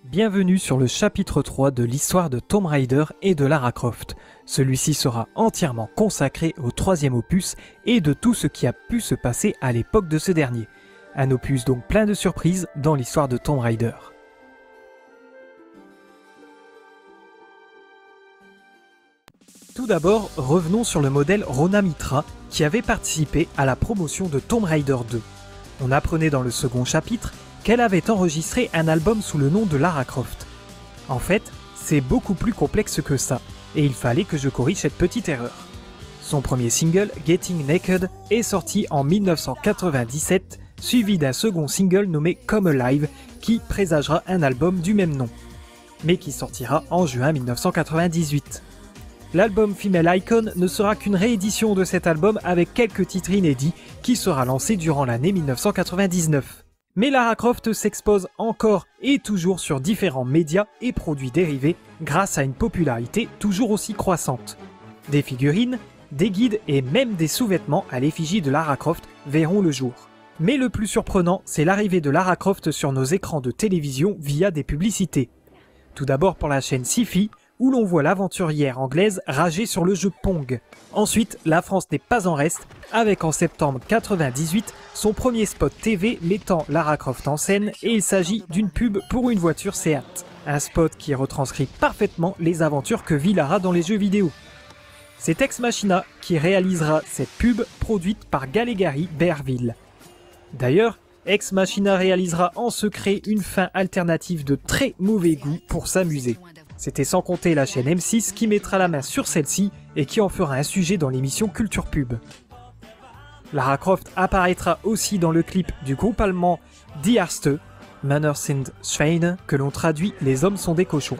Bienvenue sur le chapitre 3 de l'histoire de Tomb Raider et de Lara Croft. Celui-ci sera entièrement consacré au troisième opus et de tout ce qui a pu se passer à l'époque de ce dernier. Un opus donc plein de surprises dans l'histoire de Tomb Raider. Tout d'abord, revenons sur le modèle Rhona Mitra qui avait participé à la promotion de Tomb Raider 2. On apprenait dans le second chapitre qu'elle avait enregistré un album sous le nom de Lara Croft. En fait, c'est beaucoup plus complexe que ça, et il fallait que je corrige cette petite erreur. Son premier single, Getting Naked, est sorti en 1997, suivi d'un second single nommé Come Alive, qui présagera un album du même nom, mais qui sortira en juin 1998. L'album Female Icon ne sera qu'une réédition de cet album avec quelques titres inédits qui sera lancé durant l'année 1999. Mais Lara Croft s'expose encore et toujours sur différents médias et produits dérivés grâce à une popularité toujours aussi croissante. Des figurines, des guides et même des sous-vêtements à l'effigie de Lara Croft verront le jour. Mais le plus surprenant, c'est l'arrivée de Lara Croft sur nos écrans de télévision via des publicités. Tout d'abord pour la chaîne Sci-Fi, où l'on voit l'aventurière anglaise rager sur le jeu Pong. Ensuite, la France n'est pas en reste, avec en septembre 1998 son premier spot TV mettant Lara Croft en scène, et il s'agit d'une pub pour une voiture Seat. Un spot qui retranscrit parfaitement les aventures que vit Lara dans les jeux vidéo. C'est Ex Machina qui réalisera cette pub produite par Gallegari Berville. D'ailleurs, Ex Machina réalisera en secret une fin alternative de très mauvais goût pour s'amuser. C'était sans compter la chaîne M6 qui mettra la main sur celle-ci et qui en fera un sujet dans l'émission Culture Pub. Lara Croft apparaîtra aussi dans le clip du groupe allemand Die Erste, Männer sind Schweine, que l'on traduit Les hommes sont des cochons.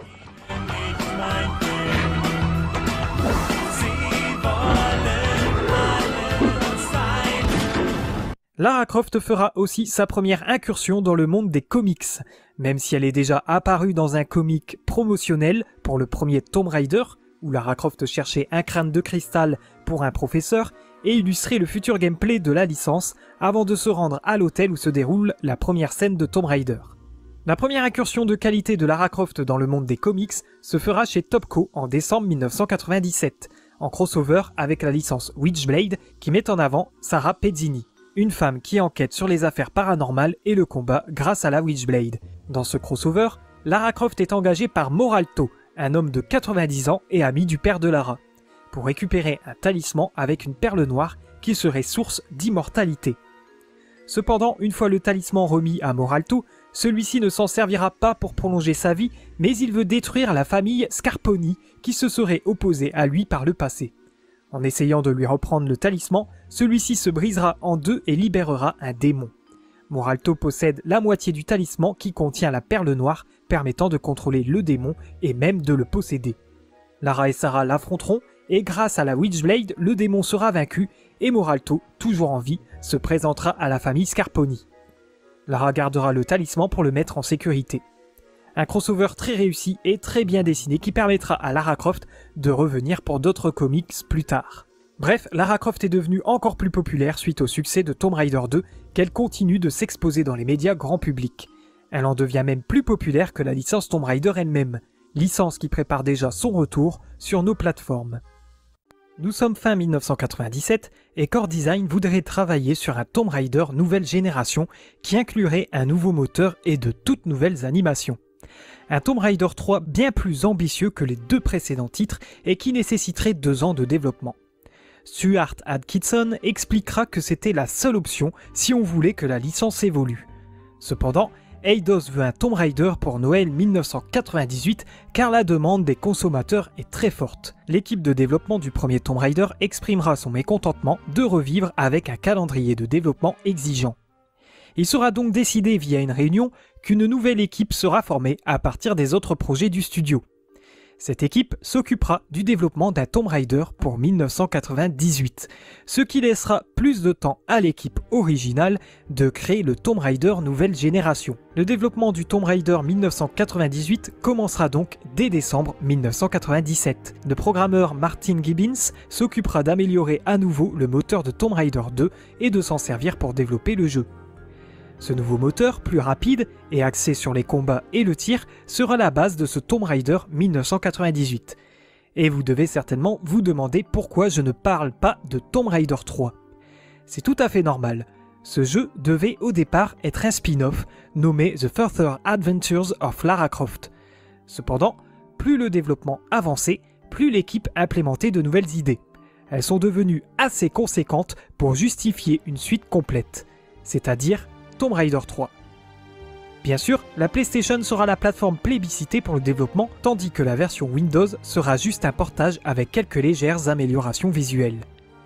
Lara Croft fera aussi sa première incursion dans le monde des comics, même si elle est déjà apparue dans un comic promotionnel pour le premier Tomb Raider, où Lara Croft cherchait un crâne de cristal pour un professeur et illustrait le futur gameplay de la licence avant de se rendre à l'hôtel où se déroule la première scène de Tomb Raider. La première incursion de qualité de Lara Croft dans le monde des comics se fera chez Topco en décembre 1997, en crossover avec la licence Witchblade qui met en avant Sarah Pezzini, une femme qui enquête sur les affaires paranormales et le combat grâce à la Witchblade. Dans ce crossover, Lara Croft est engagée par Moralto, un homme de 90 ans et ami du père de Lara, pour récupérer un talisman avec une perle noire qui serait source d'immortalité. Cependant, une fois le talisman remis à Moralto, celui-ci ne s'en servira pas pour prolonger sa vie, mais il veut détruire la famille Scarponi qui se serait opposée à lui par le passé. En essayant de lui reprendre le talisman, celui-ci se brisera en deux et libérera un démon. Moralto possède la moitié du talisman qui contient la perle noire, permettant de contrôler le démon et même de le posséder. Lara et Sarah l'affronteront et grâce à la Witchblade, le démon sera vaincu et Moralto, toujours en vie, se présentera à la famille Scarponi. Lara gardera le talisman pour le mettre en sécurité. Un crossover très réussi et très bien dessiné qui permettra à Lara Croft de revenir pour d'autres comics plus tard. Bref, Lara Croft est devenue encore plus populaire suite au succès de Tomb Raider 2 qu'elle continue de s'exposer dans les médias grand public. Elle en devient même plus populaire que la licence Tomb Raider elle-même, licence qui prépare déjà son retour sur nos plateformes. Nous sommes fin 1997 et Core Design voudrait travailler sur un Tomb Raider nouvelle génération qui inclurait un nouveau moteur et de toutes nouvelles animations. Un Tomb Raider 3 bien plus ambitieux que les deux précédents titres et qui nécessiterait 2 ans de développement. Stuart Atkinson expliquera que c'était la seule option si on voulait que la licence évolue. Cependant, Eidos veut un Tomb Raider pour Noël 1998 car la demande des consommateurs est très forte. L'équipe de développement du premier Tomb Raider exprimera son mécontentement de revivre avec un calendrier de développement exigeant. Il sera donc décidé via une réunion qu'une nouvelle équipe sera formée à partir des autres projets du studio. Cette équipe s'occupera du développement d'un Tomb Raider pour 1998, ce qui laissera plus de temps à l'équipe originale de créer le Tomb Raider nouvelle génération. Le développement du Tomb Raider 1998 commencera donc dès décembre 1997. Le programmeur Martin Gibbons s'occupera d'améliorer à nouveau le moteur de Tomb Raider 2 et de s'en servir pour développer le jeu. Ce nouveau moteur, plus rapide et axé sur les combats et le tir, sera la base de ce Tomb Raider 1998. Et vous devez certainement vous demander pourquoi je ne parle pas de Tomb Raider 3. C'est tout à fait normal. Ce jeu devait au départ être un spin-off nommé The Further Adventures of Lara Croft. Cependant, plus le développement avançait, plus l'équipe implémentait de nouvelles idées. Elles sont devenues assez conséquentes pour justifier une suite complète, c'est-à-dire Tomb Raider 3. Bien sûr, la PlayStation sera la plateforme plébiscitée pour le développement, tandis que la version Windows sera juste un portage avec quelques légères améliorations visuelles.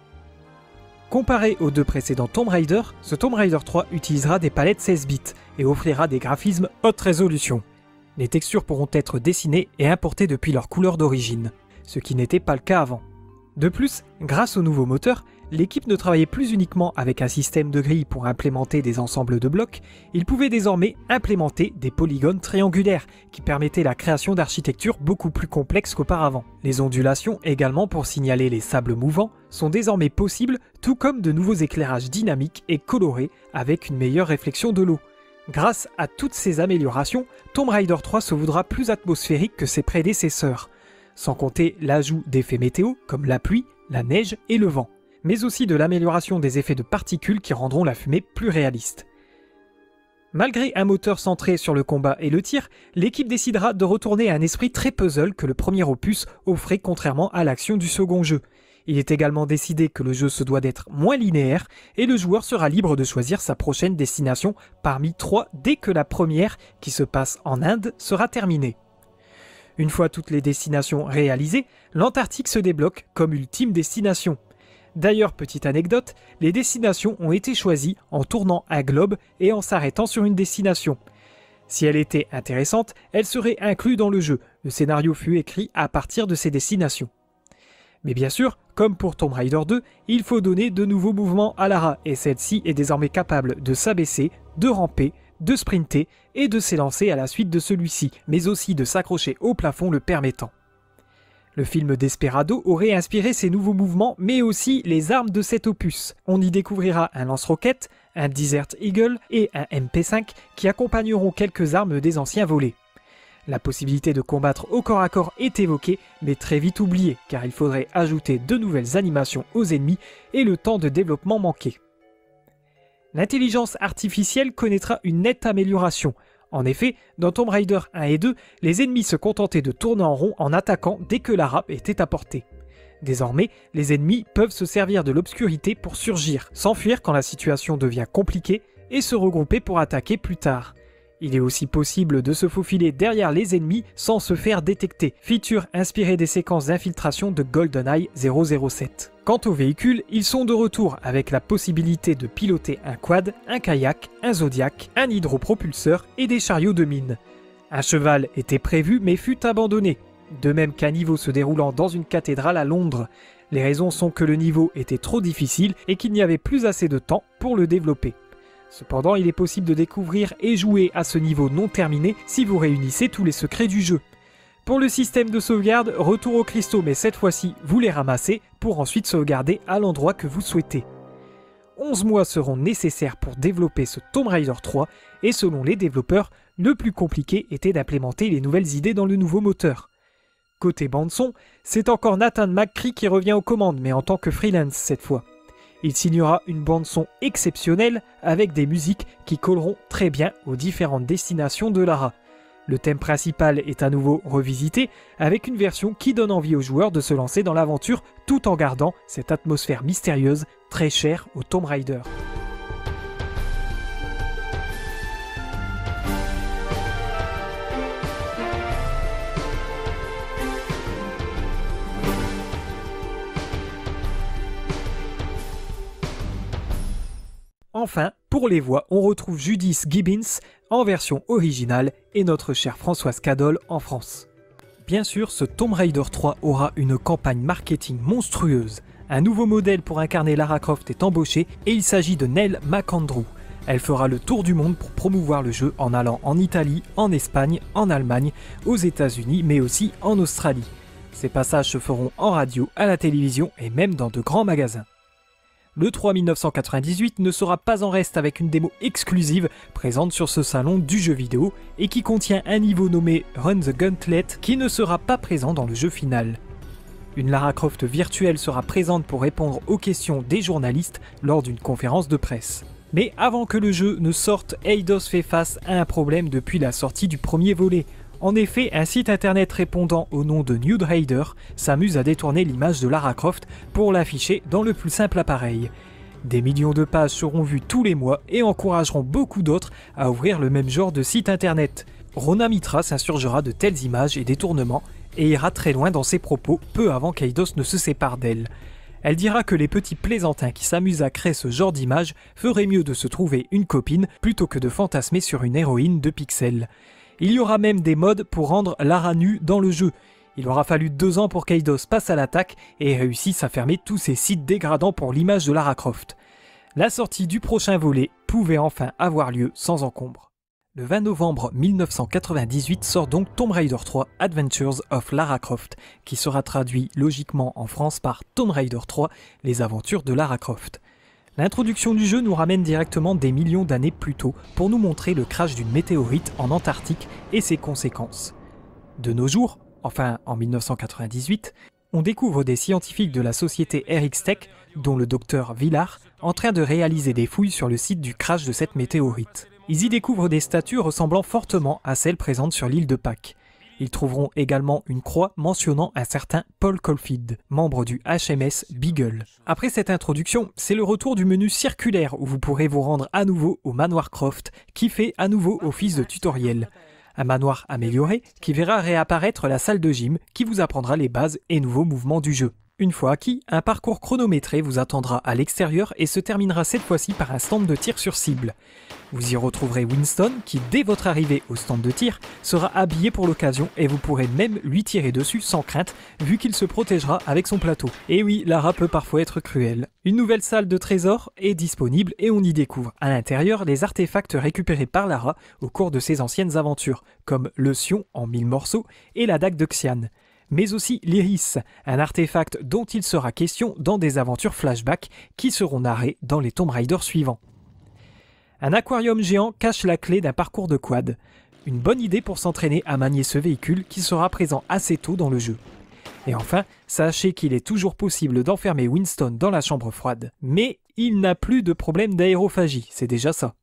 Comparé aux deux précédents Tomb Raider, ce Tomb Raider 3 utilisera des palettes 16 bits et offrira des graphismes haute résolution. Les textures pourront être dessinées et importées depuis leur couleur d'origine, ce qui n'était pas le cas avant. De plus, grâce au nouveau moteur, l'équipe ne travaillait plus uniquement avec un système de grilles pour implémenter des ensembles de blocs, il pouvait désormais implémenter des polygones triangulaires qui permettaient la création d'architectures beaucoup plus complexes qu'auparavant. Les ondulations, également pour signaler les sables mouvants, sont désormais possibles, tout comme de nouveaux éclairages dynamiques et colorés avec une meilleure réflexion de l'eau. Grâce à toutes ces améliorations, Tomb Raider 3 se voudra plus atmosphérique que ses prédécesseurs, sans compter l'ajout d'effets météo comme la pluie, la neige et le vent, mais aussi de l'amélioration des effets de particules qui rendront la fumée plus réaliste. Malgré un moteur centré sur le combat et le tir, l'équipe décidera de retourner à un esprit très puzzle que le premier opus offrait contrairement à l'action du second jeu. Il est également décidé que le jeu se doit d'être moins linéaire et le joueur sera libre de choisir sa prochaine destination parmi 3 dès que la première, qui se passe en Inde, sera terminée. Une fois toutes les destinations réalisées, l'Antarctique se débloque comme ultime destination. D'ailleurs, petite anecdote, les destinations ont été choisies en tournant un globe et en s'arrêtant sur une destination. Si elle était intéressante, elle serait inclue dans le jeu. Le scénario fut écrit à partir de ces destinations. Mais bien sûr, comme pour Tomb Raider 2, il faut donner de nouveaux mouvements à Lara et celle-ci est désormais capable de s'abaisser, de ramper, de sprinter et de s'élancer à la suite de celui-ci, mais aussi de s'accrocher au plafond le permettant. Le film Desperado aurait inspiré ces nouveaux mouvements, mais aussi les armes de cet opus. On y découvrira un lance-roquette, un Desert Eagle et un MP5 qui accompagneront quelques armes des anciens volets. La possibilité de combattre au corps à corps est évoquée, mais très vite oubliée, car il faudrait ajouter de nouvelles animations aux ennemis et le temps de développement manqué. L'intelligence artificielle connaîtra une nette amélioration. En effet, dans Tomb Raider 1 et 2, les ennemis se contentaient de tourner en rond en attaquant dès que la râpe était à portée. Désormais, les ennemis peuvent se servir de l'obscurité pour surgir, s'enfuir quand la situation devient compliquée et se regrouper pour attaquer plus tard. Il est aussi possible de se faufiler derrière les ennemis sans se faire détecter, feature inspirée des séquences d'infiltration de GoldenEye 007. Quant aux véhicules, ils sont de retour avec la possibilité de piloter un quad, un kayak, un Zodiac, un hydropropulseur et des chariots de mine. Un cheval était prévu mais fut abandonné, de même qu'un niveau se déroulant dans une cathédrale à Londres. Les raisons sont que le niveau était trop difficile et qu'il n'y avait plus assez de temps pour le développer. Cependant, il est possible de découvrir et jouer à ce niveau non terminé si vous réunissez tous les secrets du jeu. Pour le système de sauvegarde, retour aux cristaux, mais cette fois-ci, vous les ramassez pour ensuite sauvegarder à l'endroit que vous souhaitez. 11 mois seront nécessaires pour développer ce Tomb Raider 3 et selon les développeurs, le plus compliqué était d'implémenter les nouvelles idées dans le nouveau moteur. Côté bande-son, c'est encore Nathan McCree qui revient aux commandes, mais en tant que freelance cette fois. Il signera une bande-son exceptionnelle avec des musiques qui colleront très bien aux différentes destinations de Lara. Le thème principal est à nouveau revisité avec une version qui donne envie aux joueurs de se lancer dans l'aventure tout en gardant cette atmosphère mystérieuse très chère au Tomb Raider. Enfin, pour les voix, on retrouve Judith Gibbons en version originale et notre chère Françoise Cadol en France. Bien sûr, ce Tomb Raider 3 aura une campagne marketing monstrueuse. Un nouveau modèle pour incarner Lara Croft est embauché et il s'agit de Nell McAndrew. Elle fera le tour du monde pour promouvoir le jeu en allant en Italie, en Espagne, en Allemagne, aux États-Unis mais aussi en Australie. Ces passages se feront en radio, à la télévision et même dans de grands magasins. Le 3 1998 ne sera pas en reste avec une démo exclusive présente sur ce salon du jeu vidéo et qui contient un niveau nommé Run the Gauntlet qui ne sera pas présent dans le jeu final. Une Lara Croft virtuelle sera présente pour répondre aux questions des journalistes lors d'une conférence de presse. Mais avant que le jeu ne sorte, Eidos fait face à un problème depuis la sortie du premier volet. En effet, un site internet répondant au nom de Nude Raider s'amuse à détourner l'image de Lara Croft pour l'afficher dans le plus simple appareil. Des millions de pages seront vues tous les mois et encourageront beaucoup d'autres à ouvrir le même genre de site internet. Rhona Mitra s'insurgera de telles images et détournements et ira très loin dans ses propos peu avant qu'Eidos ne se sépare d'elle. Elle dira que les petits plaisantins qui s'amusent à créer ce genre d'images feraient mieux de se trouver une copine plutôt que de fantasmer sur une héroïne de pixels. Il y aura même des mods pour rendre Lara nue dans le jeu. Il aura fallu 2 ans pour qu'Eidos passe à l'attaque et réussisse à fermer tous ces sites dégradants pour l'image de Lara Croft. La sortie du prochain volet pouvait enfin avoir lieu sans encombre. Le 20 novembre 1998 sort donc Tomb Raider 3 Adventures of Lara Croft, qui sera traduit logiquement en France par Tomb Raider 3 Les aventures de Lara Croft. L'introduction du jeu nous ramène directement des millions d'années plus tôt pour nous montrer le crash d'une météorite en Antarctique et ses conséquences. De nos jours, enfin en 1998, on découvre des scientifiques de la société RX Tech, dont le docteur Villar, en train de réaliser des fouilles sur le site du crash de cette météorite. Ils y découvrent des statues ressemblant fortement à celles présentes sur l'île de Pâques. Ils trouveront également une croix mentionnant un certain Paul Caulfield, membre du HMS Beagle. Après cette introduction, c'est le retour du menu circulaire où vous pourrez vous rendre à nouveau au manoir Croft, qui fait à nouveau office de tutoriel. Un manoir amélioré qui verra réapparaître la salle de gym qui vous apprendra les bases et nouveaux mouvements du jeu. Une fois acquis, un parcours chronométré vous attendra à l'extérieur et se terminera cette fois-ci par un stand de tir sur cible. Vous y retrouverez Winston qui, dès votre arrivée au stand de tir, sera habillé pour l'occasion et vous pourrez même lui tirer dessus sans crainte vu qu'il se protégera avec son plateau. Et oui, Lara peut parfois être cruelle. Une nouvelle salle de trésors est disponible et on y découvre à l'intérieur les artefacts récupérés par Lara au cours de ses anciennes aventures, comme le Sion en 1000 morceaux et la dague de Xian. Mais aussi l'Iris, un artefact dont il sera question dans des aventures flashback qui seront narrées dans les Tomb Raider suivants. Un aquarium géant cache la clé d'un parcours de quad. Une bonne idée pour s'entraîner à manier ce véhicule qui sera présent assez tôt dans le jeu. Et enfin, sachez qu'il est toujours possible d'enfermer Winston dans la chambre froide. Mais il n'a plus de problème d'aérophagie, c'est déjà ça.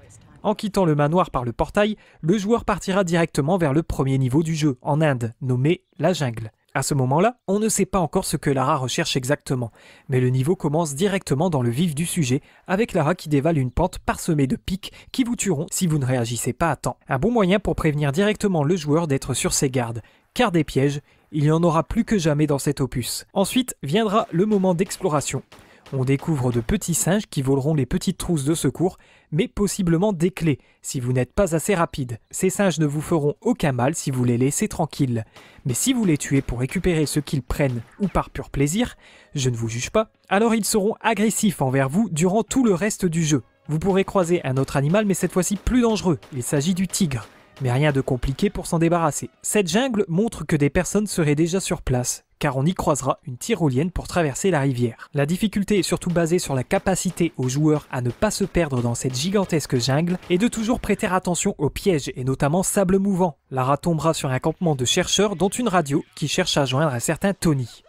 En quittant le manoir par le portail, le joueur partira directement vers le premier niveau du jeu, en Inde, nommé la jungle. À ce moment-là, on ne sait pas encore ce que Lara recherche exactement, mais le niveau commence directement dans le vif du sujet, avec Lara qui dévale une pente parsemée de pics qui vous tueront si vous ne réagissez pas à temps. Un bon moyen pour prévenir directement le joueur d'être sur ses gardes, car des pièges, il y en aura plus que jamais dans cet opus. Ensuite viendra le moment d'exploration. On découvre de petits singes qui voleront les petites trousses de secours, mais possiblement des clés, si vous n'êtes pas assez rapide. Ces singes ne vous feront aucun mal si vous les laissez tranquilles. Mais si vous les tuez pour récupérer ce qu'ils prennent ou par pur plaisir, je ne vous juge pas, alors ils seront agressifs envers vous durant tout le reste du jeu. Vous pourrez croiser un autre animal, mais cette fois-ci plus dangereux, il s'agit du tigre. Mais rien de compliqué pour s'en débarrasser. Cette jungle montre que des personnes seraient déjà sur place, car on y croisera une tyrolienne pour traverser la rivière. La difficulté est surtout basée sur la capacité aux joueurs à ne pas se perdre dans cette gigantesque jungle et de toujours prêter attention aux pièges et notamment sable mouvant. Lara tombera sur un campement de chercheurs dont une radio qui cherche à joindre un certain Tony.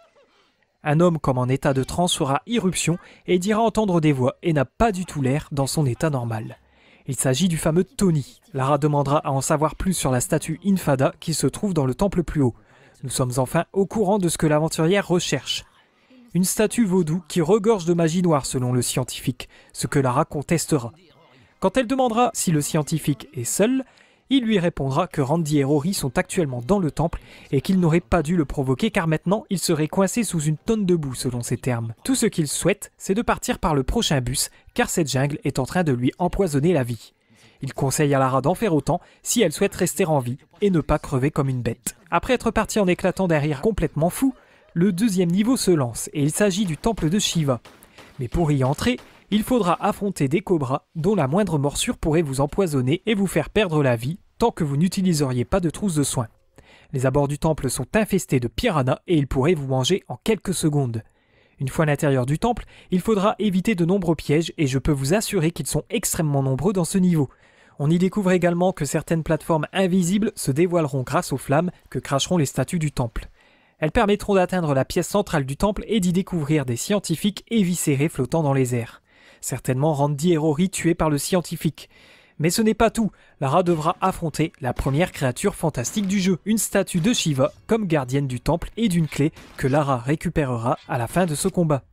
Un homme comme en état de transe fera irruption et dira entendre des voix et n'a pas du tout l'air dans son état normal. Il s'agit du fameux Tony. Lara demandera à en savoir plus sur la statue Infada qui se trouve dans le temple plus haut. Nous sommes enfin au courant de ce que l'aventurière recherche. Une statue vaudou qui regorge de magie noire selon le scientifique, ce que Lara contestera. Quand elle demandera si le scientifique est seul, il lui répondra que Randy et Rory sont actuellement dans le temple et qu'il n'aurait pas dû le provoquer car maintenant il serait coincé sous une tonne de boue selon ses termes. Tout ce qu'il souhaite, c'est de partir par le prochain bus car cette jungle est en train de lui empoisonner la vie. Il conseille à Lara d'en faire autant si elle souhaite rester en vie et ne pas crever comme une bête. Après être parti en éclatant d'un rire complètement fou, le deuxième niveau se lance et il s'agit du temple de Shiva. Mais pour y entrer, il faudra affronter des cobras dont la moindre morsure pourrait vous empoisonner et vous faire perdre la vie tant que vous n'utiliseriez pas de trousse de soins. Les abords du temple sont infestés de piranhas et ils pourraient vous manger en quelques secondes. Une fois à l'intérieur du temple, il faudra éviter de nombreux pièges et je peux vous assurer qu'ils sont extrêmement nombreux dans ce niveau. On y découvre également que certaines plateformes invisibles se dévoileront grâce aux flammes que cracheront les statues du temple. Elles permettront d'atteindre la pièce centrale du temple et d'y découvrir des scientifiques éviscérés flottant dans les airs. Certainement Randy et Rory tués par le scientifique. Mais ce n'est pas tout, Lara devra affronter la première créature fantastique du jeu, une statue de Shiva comme gardienne du temple et d'une clé que Lara récupérera à la fin de ce combat.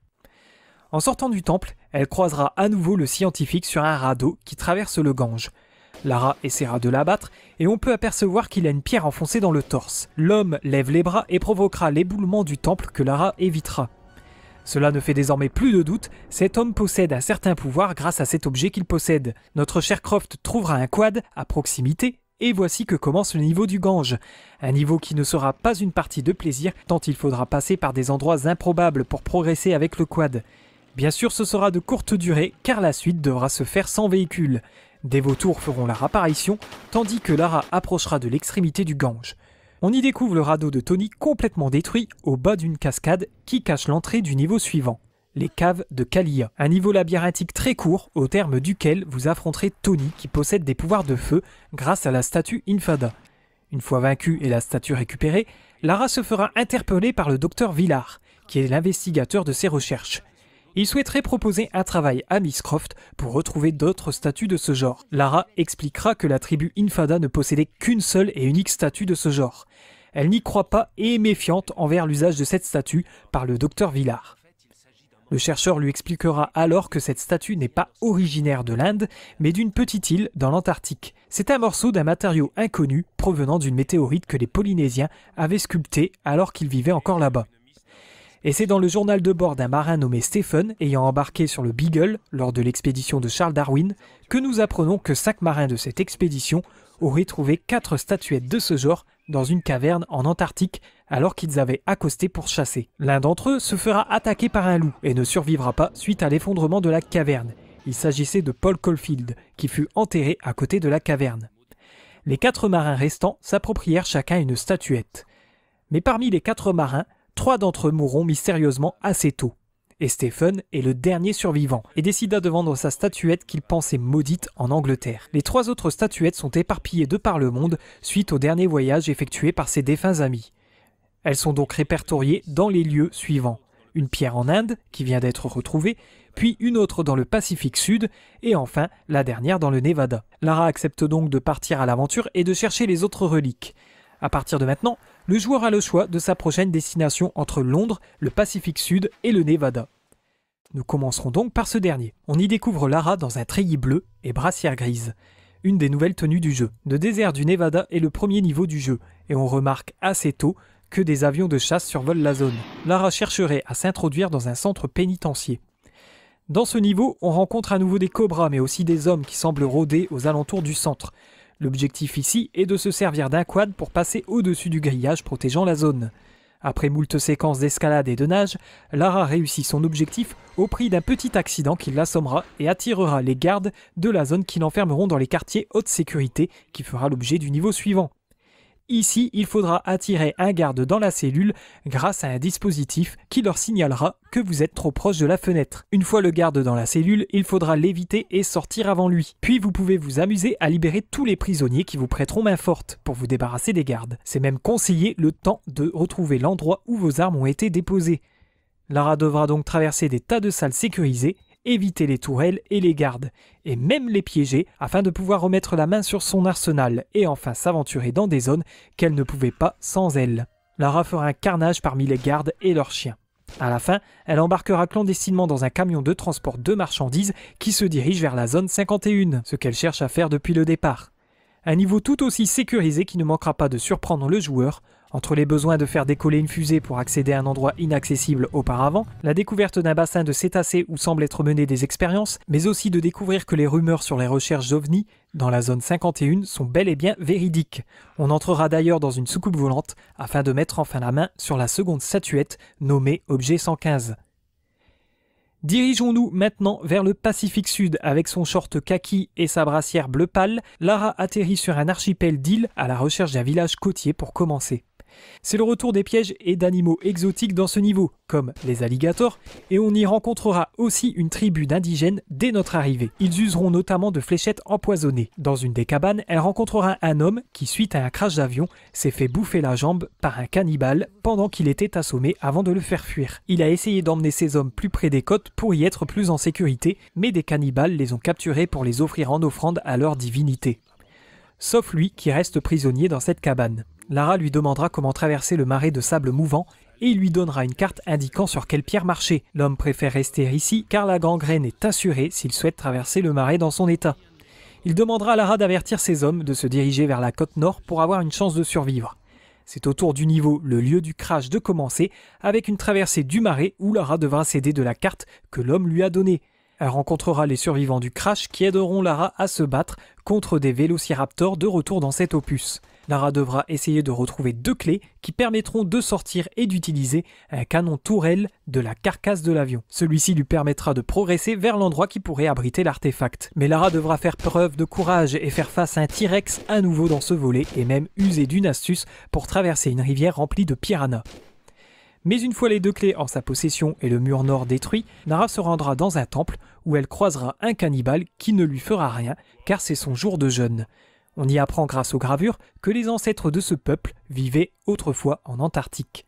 En sortant du temple, elle croisera à nouveau le scientifique sur un radeau qui traverse le Gange. Lara essaiera de l'abattre et on peut apercevoir qu'il a une pierre enfoncée dans le torse. L'homme lève les bras et provoquera l'éboulement du temple que Lara évitera. Cela ne fait désormais plus de doute, cet homme possède un certain pouvoir grâce à cet objet qu'il possède. Notre cher Croft trouvera un quad à proximité et voici que commence le niveau du Gange. Un niveau qui ne sera pas une partie de plaisir tant il faudra passer par des endroits improbables pour progresser avec le quad. Bien sûr ce sera de courte durée car la suite devra se faire sans véhicule. Des vautours feront leur apparition tandis que Lara approchera de l'extrémité du Gange. On y découvre le radeau de Tony complètement détruit au bas d'une cascade qui cache l'entrée du niveau suivant, les caves de Kalia. Un niveau labyrinthique très court au terme duquel vous affronterez Tony qui possède des pouvoirs de feu grâce à la statue Infada. Une fois vaincue et la statue récupérée, Lara se fera interpeller par le docteur Villar, qui est l'investigateur de ses recherches. Il souhaiterait proposer un travail à Miss Croft pour retrouver d'autres statues de ce genre. Lara expliquera que la tribu Infada ne possédait qu'une seule et unique statue de ce genre. Elle n'y croit pas et est méfiante envers l'usage de cette statue par le docteur Villar. Le chercheur lui expliquera alors que cette statue n'est pas originaire de l'Inde, mais d'une petite île dans l'Antarctique. C'est un morceau d'un matériau inconnu provenant d'une météorite que les Polynésiens avaient sculptée alors qu'ils vivaient encore là-bas. Et c'est dans le journal de bord d'un marin nommé Stephen, ayant embarqué sur le Beagle lors de l'expédition de Charles Darwin, que nous apprenons que 5 marins de cette expédition auraient trouvé 4 statuettes de ce genre dans une caverne en Antarctique alors qu'ils avaient accosté pour chasser. L'un d'entre eux se fera attaquer par un loup et ne survivra pas suite à l'effondrement de la caverne. Il s'agissait de Paul Caulfield, qui fut enterré à côté de la caverne. Les 4 marins restants s'approprièrent chacun une statuette. Mais parmi les 4 marins, 3 d'entre eux mourront mystérieusement assez tôt. Et Stephen est le dernier survivant et décida de vendre sa statuette qu'il pensait maudite en Angleterre. Les 3 autres statuettes sont éparpillées de par le monde suite au dernier voyage effectué par ses défunts amis. Elles sont donc répertoriées dans les lieux suivants. Une pierre en Inde, qui vient d'être retrouvée, puis une autre dans le Pacifique Sud, et enfin la dernière dans le Nevada. Lara accepte donc de partir à l'aventure et de chercher les autres reliques. À partir de maintenant, le joueur a le choix de sa prochaine destination entre Londres, le Pacifique Sud et le Nevada. Nous commencerons donc par ce dernier. On y découvre Lara dans un treillis bleu et brassière grise, une des nouvelles tenues du jeu. Le désert du Nevada est le premier niveau du jeu, et on remarque assez tôt que des avions de chasse survolent la zone. Lara chercherait à s'introduire dans un centre pénitentiaire. Dans ce niveau, on rencontre à nouveau des cobras, mais aussi des hommes qui semblent rôder aux alentours du centre. L'objectif ici est de se servir d'un quad pour passer au-dessus du grillage protégeant la zone. Après moult séquences d'escalade et de nage, Lara réussit son objectif au prix d'un petit accident qui l'assommera et attirera les gardes de la zone qui l'enfermeront dans les quartiers haute sécurité qui fera l'objet du niveau suivant. Ici, il faudra attirer un garde dans la cellule grâce à un dispositif qui leur signalera que vous êtes trop proche de la fenêtre. Une fois le garde dans la cellule, il faudra l'éviter et sortir avant lui. Puis vous pouvez vous amuser à libérer tous les prisonniers qui vous prêteront main forte pour vous débarrasser des gardes. C'est même conseillé le temps de retrouver l'endroit où vos armes ont été déposées. Lara devra donc traverser des tas de salles sécurisées, éviter les tourelles et les gardes, et même les piéger afin de pouvoir remettre la main sur son arsenal et enfin s'aventurer dans des zones qu'elle ne pouvait pas sans elle. Lara fera un carnage parmi les gardes et leurs chiens. À la fin, elle embarquera clandestinement dans un camion de transport de marchandises qui se dirige vers la zone 51, ce qu'elle cherche à faire depuis le départ. Un niveau tout aussi sécurisé qui ne manquera pas de surprendre le joueur, entre les besoins de faire décoller une fusée pour accéder à un endroit inaccessible auparavant, la découverte d'un bassin de cétacés où semblent être menées des expériences, mais aussi de découvrir que les rumeurs sur les recherches d'OVNI dans la zone 51 sont bel et bien véridiques. On entrera d'ailleurs dans une soucoupe volante afin de mettre enfin la main sur la seconde statuette nommée Objet 115. Dirigeons-nous maintenant vers le Pacifique Sud avec son short kaki et sa brassière bleu pâle. Lara atterrit sur un archipel d'îles à la recherche d'un village côtier pour commencer. C'est le retour des pièges et d'animaux exotiques dans ce niveau, comme les alligators, et on y rencontrera aussi une tribu d'indigènes dès notre arrivée. Ils useront notamment de fléchettes empoisonnées. Dans une des cabanes, elle rencontrera un homme qui, suite à un crash d'avion, s'est fait bouffer la jambe par un cannibale pendant qu'il était assommé avant de le faire fuir. Il a essayé d'emmener ses hommes plus près des côtes pour y être plus en sécurité, mais des cannibales les ont capturés pour les offrir en offrande à leur divinité. Sauf lui qui reste prisonnier dans cette cabane. Lara lui demandera comment traverser le marais de sable mouvant et il lui donnera une carte indiquant sur quelle pierre marcher. L'homme préfère rester ici car la gangrène est assurée s'il souhaite traverser le marais dans son état. Il demandera à Lara d'avertir ses hommes de se diriger vers la côte nord pour avoir une chance de survivre. C'est au tour du niveau, le lieu du crash, de commencer avec une traversée du marais où Lara devra s'aider de la carte que l'homme lui a donnée. Elle rencontrera les survivants du crash qui aideront Lara à se battre contre des vélociraptors de retour dans cet opus. Lara devra essayer de retrouver 2 clés qui permettront de sortir et d'utiliser un canon tourelle de la carcasse de l'avion. Celui-ci lui permettra de progresser vers l'endroit qui pourrait abriter l'artefact. Mais Lara devra faire preuve de courage et faire face à un T-Rex à nouveau dans ce volet et même user d'une astuce pour traverser une rivière remplie de piranhas. Mais une fois les 2 clés en sa possession et le mur nord détruit, Lara se rendra dans un temple où elle croisera un cannibale qui ne lui fera rien car c'est son jour de jeûne. On y apprend grâce aux gravures que les ancêtres de ce peuple vivaient autrefois en Antarctique.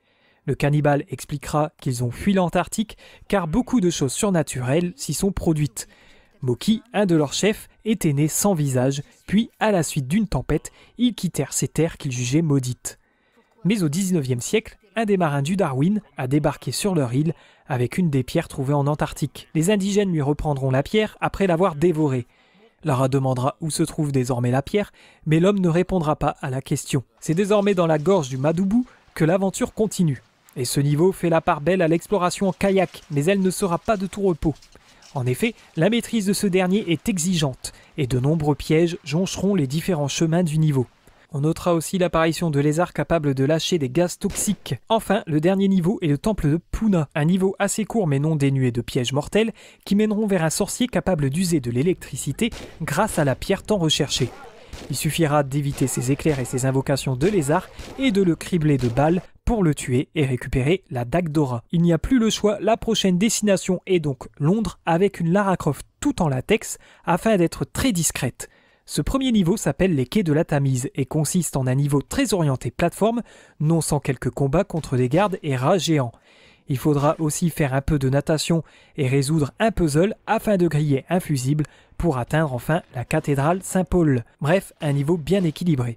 Le cannibale expliquera qu'ils ont fui l'Antarctique car beaucoup de choses surnaturelles s'y sont produites. Moki, un de leurs chefs, était né sans visage, puis à la suite d'une tempête, ils quittèrent ces terres qu'ils jugeaient maudites. Mais au XIXe siècle, un des marins du Darwin a débarqué sur leur île avec une des pierres trouvées en Antarctique. Les indigènes lui reprendront la pierre après l'avoir dévorée. Lara demandera où se trouve désormais la pierre, mais l'homme ne répondra pas à la question. C'est désormais dans la gorge du Madoubou que l'aventure continue. Et ce niveau fait la part belle à l'exploration en kayak, mais elle ne sera pas de tout repos. En effet, la maîtrise de ce dernier est exigeante, et de nombreux pièges joncheront les différents chemins du niveau. On notera aussi l'apparition de lézards capables de lâcher des gaz toxiques. Enfin, le dernier niveau est le temple de Puna, un niveau assez court mais non dénué de pièges mortels qui mèneront vers un sorcier capable d'user de l'électricité grâce à la pierre tant recherchée. Il suffira d'éviter ses éclairs et ses invocations de lézards et de le cribler de balles pour le tuer et récupérer la dague d'Aura. Il n'y a plus le choix, la prochaine destination est donc Londres avec une Lara Croft tout en latex afin d'être très discrète. Ce premier niveau s'appelle les quais de la Tamise et consiste en un niveau très orienté plateforme, non sans quelques combats contre des gardes et rats géants. Il faudra aussi faire un peu de natation et résoudre un puzzle afin de griller un fusible pour atteindre enfin la cathédrale Saint-Paul. Bref, un niveau bien équilibré.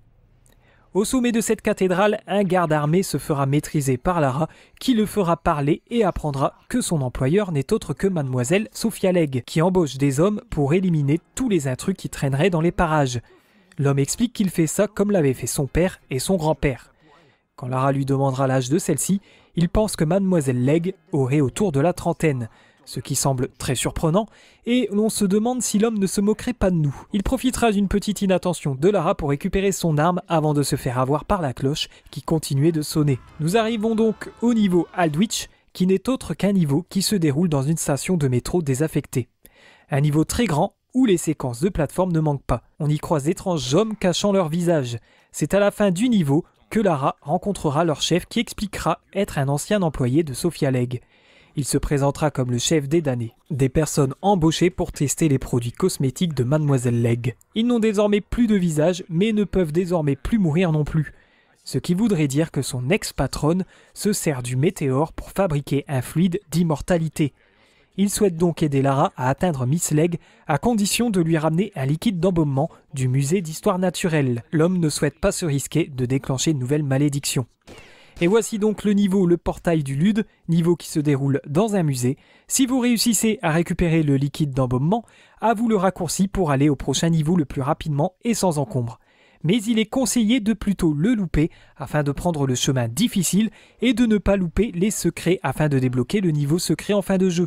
Au sommet de cette cathédrale, un garde armé se fera maîtriser par Lara, qui le fera parler et apprendra que son employeur n'est autre que mademoiselle Sophia Legge, qui embauche des hommes pour éliminer tous les intrus qui traîneraient dans les parages. L'homme explique qu'il fait ça comme l'avaient fait son père et son grand-père. Quand Lara lui demandera l'âge de celle-ci, il pense que mademoiselle Legge aurait autour de la trentaine, ce qui semble très surprenant, et l'on se demande si l'homme ne se moquerait pas de nous. Il profitera d'une petite inattention de Lara pour récupérer son arme avant de se faire avoir par la cloche qui continuait de sonner. Nous arrivons donc au niveau Aldwych, qui n'est autre qu'un niveau qui se déroule dans une station de métro désaffectée. Un niveau très grand où les séquences de plateforme ne manquent pas. On y croise d'étranges hommes cachant leur visage. C'est à la fin du niveau que Lara rencontrera leur chef qui expliquera être un ancien employé de Sophia Legge. Il se présentera comme le chef des damnés, des personnes embauchées pour tester les produits cosmétiques de mademoiselle Legge. Ils n'ont désormais plus de visage, mais ne peuvent désormais plus mourir non plus. Ce qui voudrait dire que son ex-patronne se sert du météore pour fabriquer un fluide d'immortalité. Il souhaite donc aider Lara à atteindre Miss Legge à condition de lui ramener un liquide d'embaumement du musée d'histoire naturelle. L'homme ne souhaite pas se risquer de déclencher une nouvelle malédiction. Et voici donc le niveau Le Portail du Lude, niveau qui se déroule dans un musée. Si vous réussissez à récupérer le liquide d'embaumement, à vous le raccourci pour aller au prochain niveau le plus rapidement et sans encombre. Mais il est conseillé de plutôt le louper afin de prendre le chemin difficile et de ne pas louper les secrets afin de débloquer le niveau secret en fin de jeu.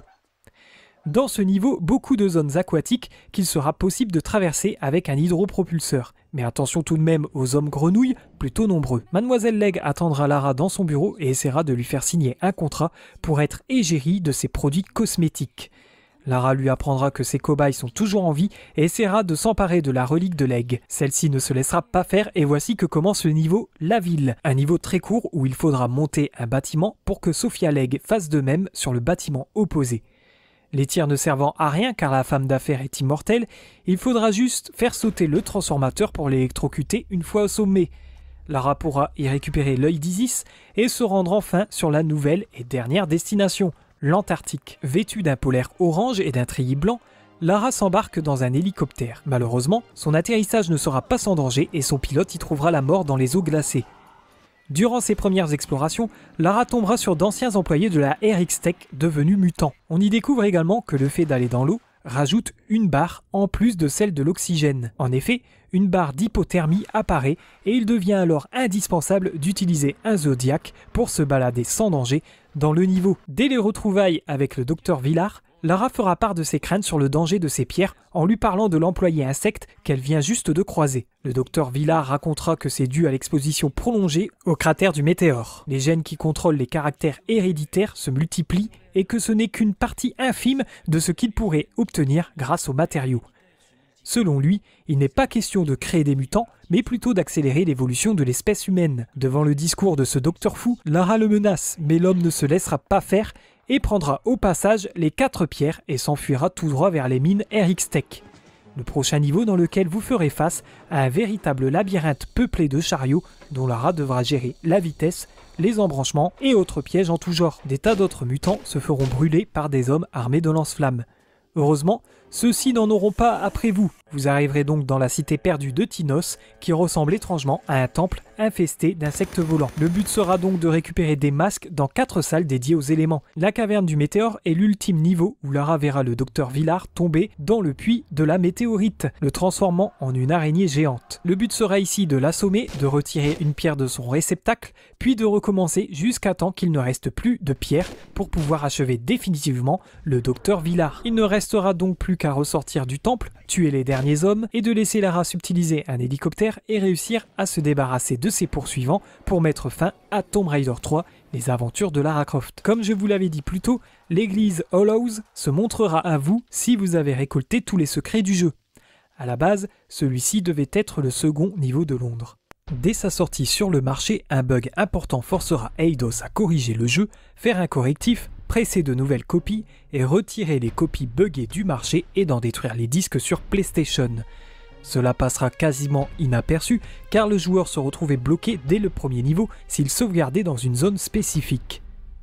Dans ce niveau, beaucoup de zones aquatiques qu'il sera possible de traverser avec un hydropropulseur. Mais attention tout de même aux hommes grenouilles, plutôt nombreux. Mademoiselle Legge attendra Lara dans son bureau et essaiera de lui faire signer un contrat pour être égérie de ses produits cosmétiques. Lara lui apprendra que ses cobayes sont toujours en vie et essaiera de s'emparer de la relique de l'aigle. Celle-ci ne se laissera pas faire et voici que commence le niveau La Ville. Un niveau très court où il faudra monter un bâtiment pour que Sophia l'aigle fasse de même sur le bâtiment opposé. Les tirs ne servant à rien car la femme d'affaires est immortelle, il faudra juste faire sauter le transformateur pour l'électrocuter une fois au sommet. Lara pourra y récupérer l'œil d'Isis et se rendre enfin sur la nouvelle et dernière destination, l'Antarctique. Vêtue d'un polaire orange et d'un treillis blanc, Lara s'embarque dans un hélicoptère. Malheureusement, son atterrissage ne sera pas sans danger et son pilote y trouvera la mort dans les eaux glacées. Durant ses premières explorations, Lara tombera sur d'anciens employés de la RX Tech devenus mutants. On y découvre également que le fait d'aller dans l'eau rajoute une barre en plus de celle de l'oxygène. En effet, une barre d'hypothermie apparaît et il devient alors indispensable d'utiliser un zodiaque pour se balader sans danger dans le niveau. Dès les retrouvailles avec le docteur Villar, Lara fera part de ses craintes sur le danger de ces pierres en lui parlant de l'employé insecte qu'elle vient juste de croiser. Le docteur Villar racontera que c'est dû à l'exposition prolongée au cratère du météore. Les gènes qui contrôlent les caractères héréditaires se multiplient et que ce n'est qu'une partie infime de ce qu'il pourrait obtenir grâce aux matériaux. Selon lui, il n'est pas question de créer des mutants, mais plutôt d'accélérer l'évolution de l'espèce humaine. Devant le discours de ce docteur fou, Lara le menace, mais l'homme ne se laissera pas faire et prendra au passage les 4 pierres et s'enfuira tout droit vers les mines RX Tech. Le prochain niveau dans lequel vous ferez face à un véritable labyrinthe peuplé de chariots dont Lara devra gérer la vitesse, les embranchements et autres pièges en tout genre. Des tas d'autres mutants se feront brûler par des hommes armés de lance-flammes. Heureusement, ceux-ci n'en auront pas après vous. Vous arriverez donc dans la cité perdue de Tinos, qui ressemble étrangement à un temple infesté d'insectes volants. Le but sera donc de récupérer des masques dans 4 salles dédiées aux éléments. La caverne du météore est l'ultime niveau où Lara verra le docteur Villar tomber dans le puits de la météorite, le transformant en une araignée géante. Le but sera ici de l'assommer, de retirer une pierre de son réceptacle, puis de recommencer jusqu'à temps qu'il ne reste plus de pierre pour pouvoir achever définitivement le docteur Villar. Il ne restera donc plus qu'à ressortir du temple, tuer les derniers hommes et de laisser Lara subtiliser un hélicoptère et réussir à se débarrasser de ses poursuivants pour mettre fin à Tomb Raider 3, les aventures de Lara Croft. Comme je vous l'avais dit plus tôt, l'église Hollows se montrera à vous si vous avez récolté tous les secrets du jeu. À la base, celui-ci devait être le second niveau de Londres. Dès sa sortie sur le marché, un bug important forcera Eidos à corriger le jeu, faire un correctif, presser de nouvelles copies et retirer les copies buggées du marché et d'en détruire les disques sur PlayStation. Cela passera quasiment inaperçu car le joueur se retrouvait bloqué dès le premier niveau s'il sauvegardait dans une zone spécifique.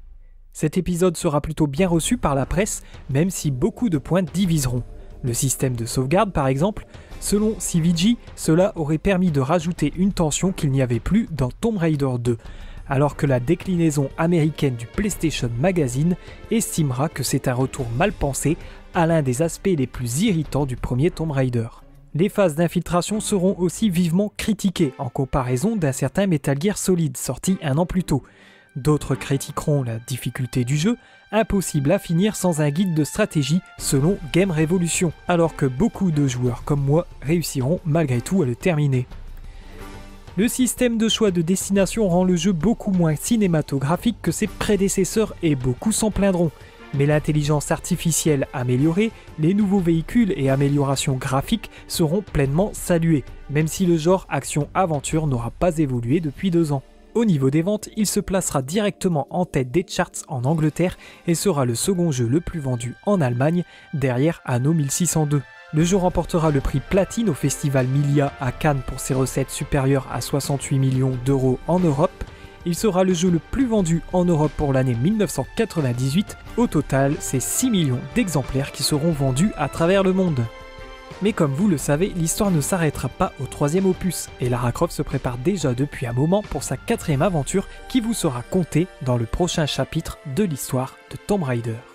Cet épisode sera plutôt bien reçu par la presse, même si beaucoup de points diviseront. Le système de sauvegarde par exemple, selon CVG, cela aurait permis de rajouter une tension qu'il n'y avait plus dans Tomb Raider 2. Alors que la déclinaison américaine du PlayStation Magazine estimera que c'est un retour mal pensé à l'un des aspects les plus irritants du premier Tomb Raider. Les phases d'infiltration seront aussi vivement critiquées en comparaison d'un certain Metal Gear Solid sorti 1 an plus tôt. D'autres critiqueront la difficulté du jeu, impossible à finir sans un guide de stratégie selon Game Revolution, alors que beaucoup de joueurs comme moi réussiront malgré tout à le terminer. Le système de choix de destination rend le jeu beaucoup moins cinématographique que ses prédécesseurs et beaucoup s'en plaindront. Mais l'intelligence artificielle améliorée, les nouveaux véhicules et améliorations graphiques seront pleinement salués, même si le genre action-aventure n'aura pas évolué depuis 2 ans. Au niveau des ventes, il se placera directement en tête des charts en Angleterre et sera le second jeu le plus vendu en Allemagne, derrière Anno 1602. Le jeu remportera le prix Platine au festival Milia à Cannes pour ses recettes supérieures à 68 millions d'euros en Europe. Il sera le jeu le plus vendu en Europe pour l'année 1998. Au total, c'est 6 millions d'exemplaires qui seront vendus à travers le monde. Mais comme vous le savez, l'histoire ne s'arrêtera pas au 3e opus, et Lara Croft se prépare déjà depuis un moment pour sa 4e aventure qui vous sera contée dans le prochain chapitre de l'histoire de Tomb Raider.